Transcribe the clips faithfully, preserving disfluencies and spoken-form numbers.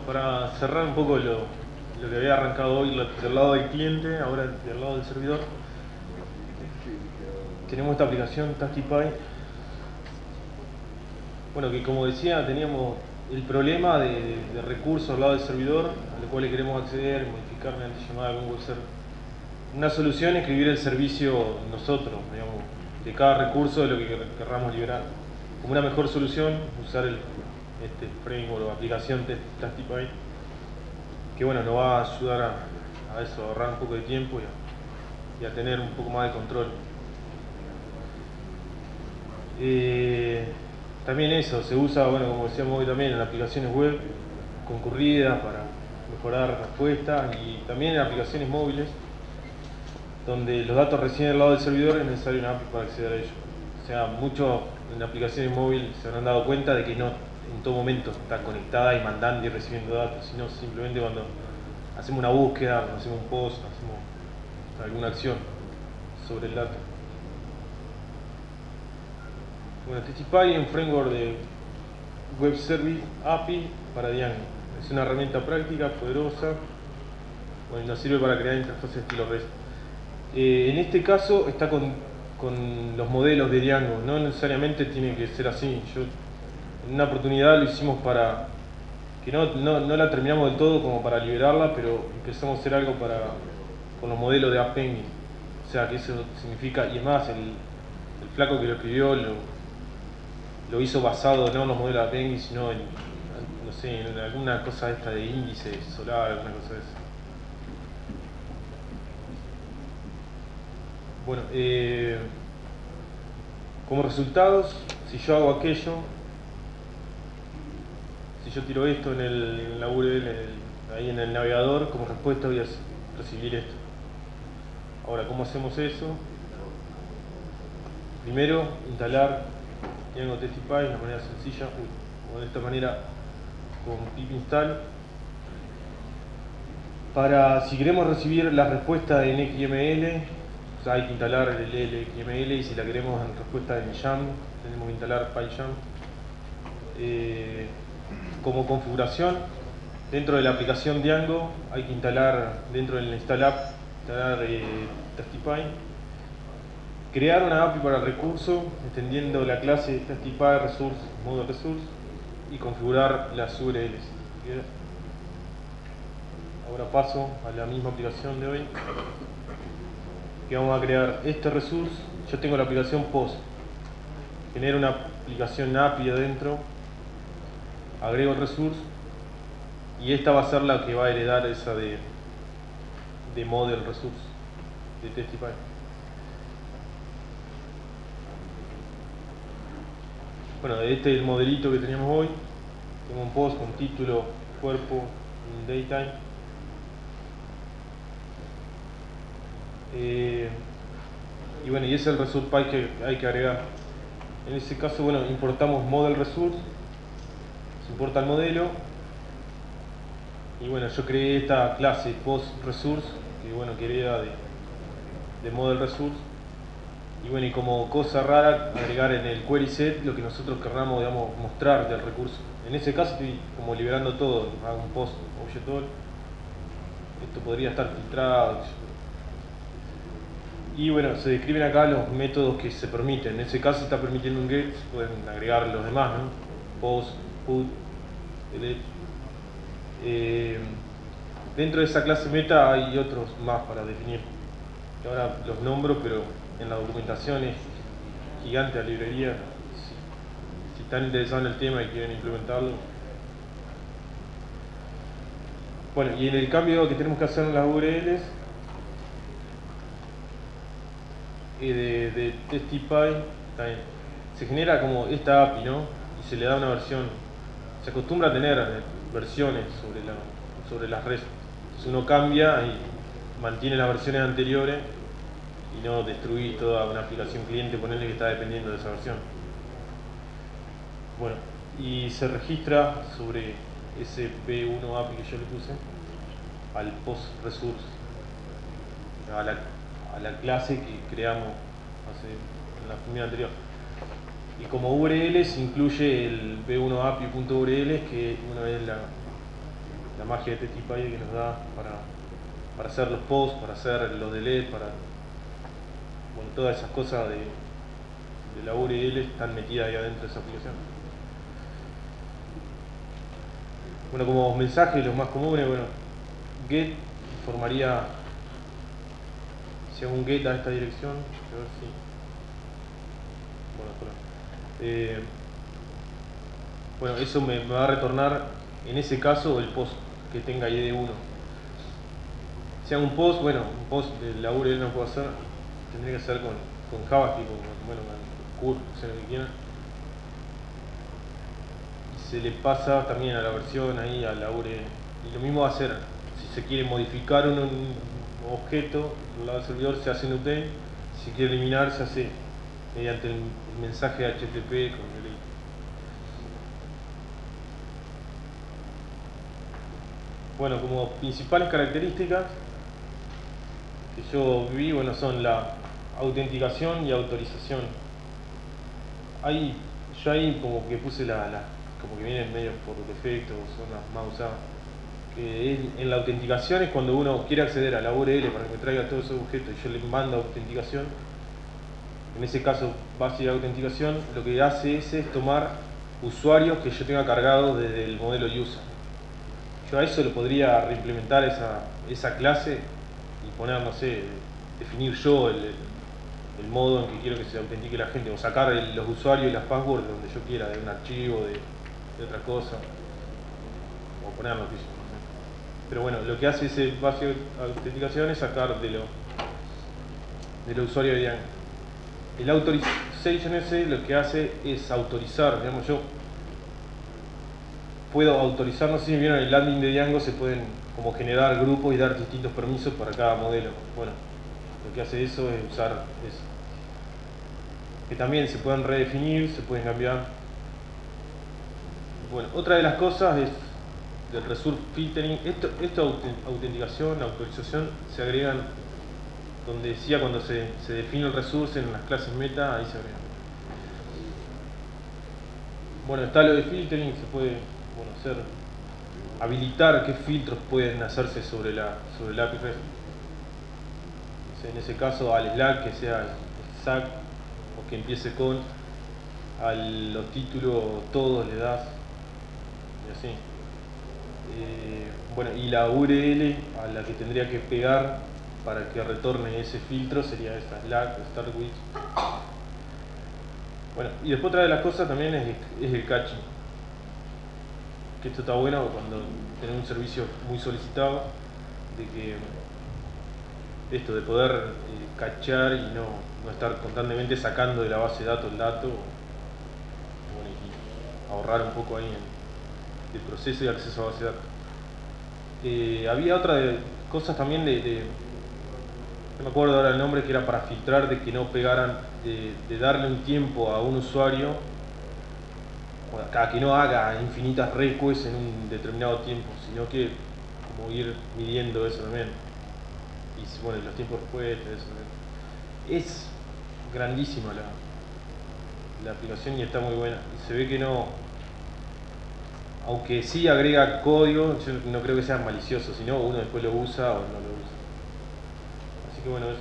para cerrar un poco lo, lo que había arrancado hoy del lado del cliente, ahora del lado del servidor, tenemos esta aplicación Tastify. Bueno, que como decía, teníamos el problema de, de recursos al lado del servidor, al cual le queremos acceder, modificar mediante llamada de algún web server. Una solución es escribir el servicio nosotros, digamos, de cada recurso de lo que querramos liberar. Como una mejor solución, usar el, este framework o aplicación Tastify, que bueno, nos va a ayudar a, a eso, a ahorrar un poco de tiempo y a, y a tener un poco más de control. Eh, también eso, se usa, bueno, como decíamos hoy también, en aplicaciones web concurridas para mejorar respuestas y también en aplicaciones móviles, donde los datos residen al lado del servidor es necesario una A P I para acceder a ellos. O sea, muchos en aplicaciones móviles se habrán dado cuenta de que no en todo momento está conectada y mandando y recibiendo datos, sino simplemente cuando hacemos una búsqueda, cuando hacemos un post, hacemos alguna acción sobre el dato. Bueno, Tastify es un framework de Web Service A P I para Django. Es una herramienta práctica, poderosa, bueno, y nos sirve para crear interfaces estilo REST. Eh, en este caso está con, con los modelos de Django, no necesariamente tiene que ser así. Yo en una oportunidad lo hicimos para que no, no, no la terminamos del todo como para liberarla, pero empezamos a hacer algo para con los modelos de App Engine. O sea que eso significa, y además el, el flaco que lo escribió lo, lo hizo basado no en los modelos de App Engine, sino en, no sé, en alguna cosa esta de índice solar, alguna cosa de eso. Bueno, eh, como resultados, si yo hago aquello, si yo tiro esto en, el, en la U R L, ahí en el navegador, como respuesta voy a recibir esto. Ahora, ¿cómo hacemos eso? Primero, instalar Django Tastify de una manera sencilla, o de esta manera con pip install. Para, si queremos recibir la respuesta en X M L, o sea, hay que instalar el X M L, y si la queremos en respuesta en YAML, tenemos que instalar PyYAML. Eh, como configuración, dentro de la aplicación Django hay que instalar, dentro del install app, instalar eh, Tastify. Crear una A P I para el recurso, extendiendo la clase Tastify Resource, modo Resource, y configurar las U R Ls. Ahora paso a la misma aplicación de hoy, que vamos a crear este resource. Yo tengo la aplicación post, genero una aplicación A P I adentro, agrego el resource, y esta va a ser la que va a heredar esa de, de model resource de Tastify. Bueno, este es el modelito que teníamos hoy. Tengo un post con título, cuerpo, un daytime. Eh, y bueno, y ese es el resource Py que hay que agregar. En ese caso, bueno, importamos model resource, se importa el modelo, y bueno, yo creé esta clase post resource, que bueno, que hereda de, de model resource, y bueno, y como cosa rara, agregar en el query set lo que nosotros querramos, digamos, mostrar del recurso. En ese caso estoy como liberando todo, hago un post object all, esto podría estar filtrado. Y bueno, se describen acá los métodos que se permiten. En ese caso está permitiendo un get, pueden agregar los demás, ¿no? Post, put, delete. Eh, dentro de esa clase meta hay otros más para definir. Que ahora los nombro, pero en la documentación es gigante la librería. Si, si están interesados en el tema y quieren implementarlo. Bueno, y en el cambio que tenemos que hacer en las U R Ls, de, de Tastify, se genera como esta A P I, ¿no? Y se le da una versión. Se acostumbra a tener versiones sobre, la, sobre las redes. Entonces uno cambia y mantiene las versiones anteriores y no destruir toda una aplicación cliente, ponerle que está dependiendo de esa versión. Bueno, y se registra sobre ese P uno A P I que yo le puse al post resource, a la a la clase que creamos hace, en la primera anterior. Y como U R L se incluye el B uno A P I.url, que una vez la, la magia de TextIPy que nos da para, para hacer los posts, para hacer los delete, para bueno, todas esas cosas de, de la U R L están metidas ahí adentro de esa aplicación. Bueno, como mensajes los más comunes, bueno, get formaría, si hago un get a esta dirección, a ver si, bueno, por eh, bueno, eso me, me va a retornar en ese caso el post que tenga I D uno. Si hago un post, bueno, un post de la U R L no puedo hacer, tendría que hacer con, con JavaScript, con, bueno, con curl, o sea, lo que quiera. Y se le pasa también a la versión ahí a la U R L. Y lo mismo va a hacer, si se quiere modificar un, un objeto del lado del servidor, se hace en update. Si se quiere eliminar, se hace mediante el, el mensaje H T T P con delete. Bueno, como principales características que yo vi, bueno, son la autenticación y autorización. Ahí, yo ahí como que puse la, la como que vienen medio por defecto, son las más usadas. Que es, en la autenticación es cuando uno quiere acceder a la U R L para que me traiga todos esos objetos y yo le mando autenticación. En ese caso, base de autenticación, lo que hace ese es tomar usuarios que yo tenga cargados desde el modelo user. Yo a eso lo podría reimplementar esa, esa clase y poner, no sé, definir yo el, el modo en que quiero que se autentique la gente, o sacar el, los usuarios y las passwords de donde yo quiera, de un archivo, de, de otra cosa, o ponerlo que yo, no sé. Pero bueno, lo que hace ese base de autenticación es sacar de lo, de los usuarios de Django. El authorization ese lo que hace es autorizar, digamos, yo puedo autorizar, no sé si vieron el landing de Django, se pueden como generar grupos y dar distintos permisos para cada modelo. Bueno, lo que hace eso es usar eso. Que también se pueden redefinir, se pueden cambiar. Bueno, otra de las cosas es del resource filtering. Esto, esta autenticación, autorización, se agregan donde decía cuando se, se define el resource en las clases meta, ahí se agregan. Bueno, está lo de filtering, se puede bueno, hacer, habilitar qué filtros pueden hacerse sobre la sobre el A P I REST. En ese caso al Slack que sea exact o que empiece con, a los títulos todos le das y así. Eh, bueno, y la U R L a la que tendría que pegar para que retorne ese filtro sería esta, Slack, Start With. Bueno, y después otra de las cosas también es, es el caching. Que esto está bueno cuando tenés un servicio muy solicitado, de que esto de poder eh, cachear y no, no estar constantemente sacando de la base de datos el dato, bueno, y ahorrar un poco ahí en el proceso y acceso a base de datos. Eh, había otra de cosas también de, de, no me acuerdo ahora el nombre, que era para filtrar de que no pegaran, de, de darle un tiempo a un usuario, a que no haga infinitas requests en un determinado tiempo, sino que como ir midiendo eso también. Y bueno, los tiempos de respuesta, eso también. Es grandísima la, la aplicación y está muy buena. Y se ve que no, aunque sí agrega código, yo no creo que sea malicioso, sino uno después lo usa o no lo usa. Así que bueno, eso.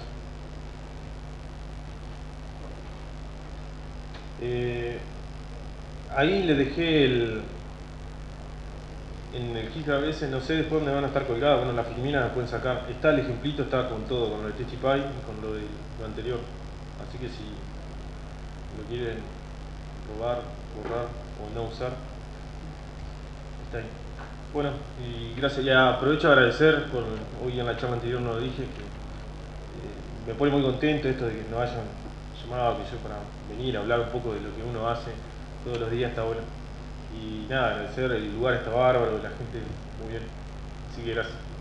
Eh, ahí le dejé el en el GitHub ese, no sé después dónde van a estar colgadas, bueno, las filminas las pueden sacar. Está el ejemplito, está con todo, con lo de TextIPy y con lo de lo anterior. Así que si lo quieren robar, borrar o no usar, está ahí. Bueno, y gracias, y aprovecho a agradecer, por hoy en la charla anterior no lo dije, que eh, me pone muy contento esto de que nos hayan llamado, que yo para venir a hablar un poco de lo que uno hace todos los días está bueno. Y nada, agradecer, el lugar está bárbaro, la gente muy bien. Así que gracias.